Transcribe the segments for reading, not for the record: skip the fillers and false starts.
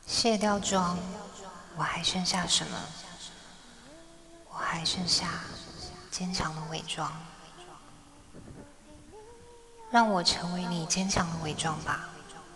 卸掉妆，我还剩下什么？我还剩下坚强的伪装。让我成为你坚强的伪装吧。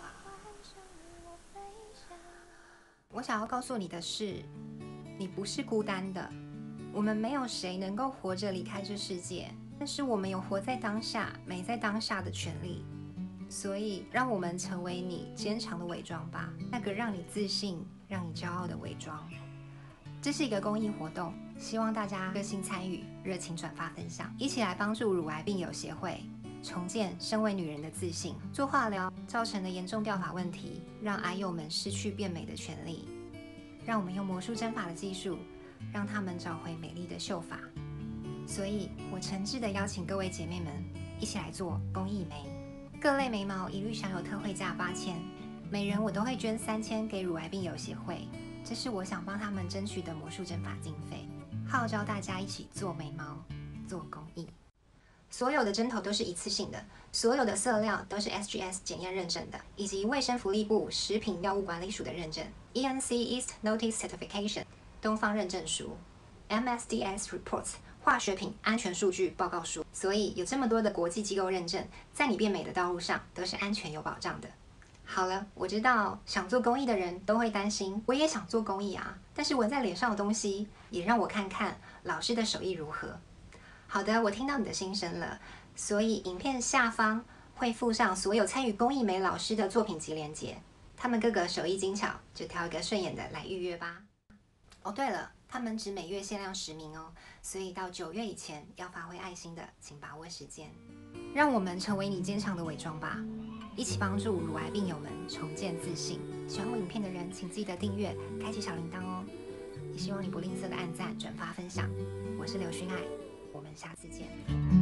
我想要告诉你的是，你不是孤单的。我们没有谁能够活着离开这世界，但是我们有活在当下、美在当下的权利。所以，让我们成为你坚强的伪装吧，那个让你自信、让你骄傲的伪装。这是一个公益活动，希望大家热心参与、热情转发分享，一起来帮助乳癌病友协会重建身为女人的自信。做化疗造成的严重掉发问题，让癌友们失去变美的权利。让我们用魔术针法的技术，让他们找回美丽的秀发。所以，我诚挚的邀请各位姐妹们一起来做公益眉。各类眉毛一律享有特惠价8000，每人我都会捐3000给乳癌病友协会。这是我想帮他们争取的魔术针法经费，号召大家一起做眉毛、做公益。所有的针头都是一次性的，所有的色料都是 SGS 检验认证的，以及卫生福利部食品药物管理署的认证 ENC East Notice Certification 东方认证书 MSDS Reports 化学品安全数据报告书。所以有这么多的国际机构认证，在你变美的道路上都是安全有保障的。好了，我知道想做公益的人都会担心，我也想做公益啊，但是纹在脸上的东西也让我看看老师的手艺如何。好的，我听到你的心声了，所以影片下方会附上所有参与公益美老师的作品及连结，他们各个手艺精巧，就挑一个顺眼的来预约吧。哦，对了，他们只每月限量10名哦，所以到9月以前要发挥爱心的，请把握时间。让我们成为你坚强的伪装吧，一起帮助乳癌病友们重建自信。喜欢我影片的人，请记得订阅，开启小铃铛哦。也希望你不吝啬的按赞、转发、分享。我是刘薰爱，我们下次见。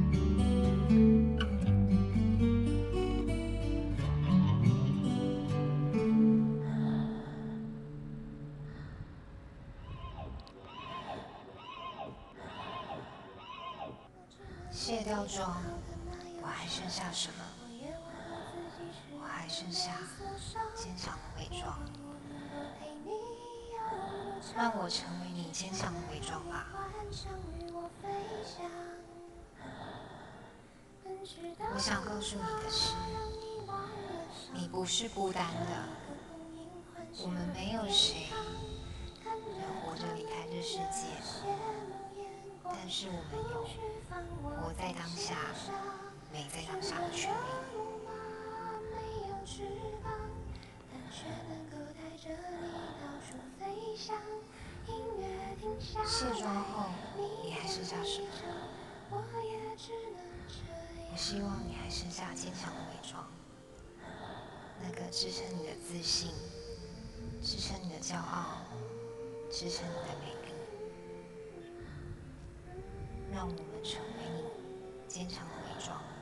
卸掉妆，我还剩下什么？我还剩下坚强的伪装。让我成为你坚强的伪装吧。我想告诉你的是，你不是孤单的。我们没有谁能活着离开这世界，但是我们有活在当下、美在当下的权利。卸妆后，你还剩下什么？我希望你还剩下坚强的伪装，那个支撑你的自信，支撑你的骄傲，支撑你的美丽。让我们成为你坚强的伪装。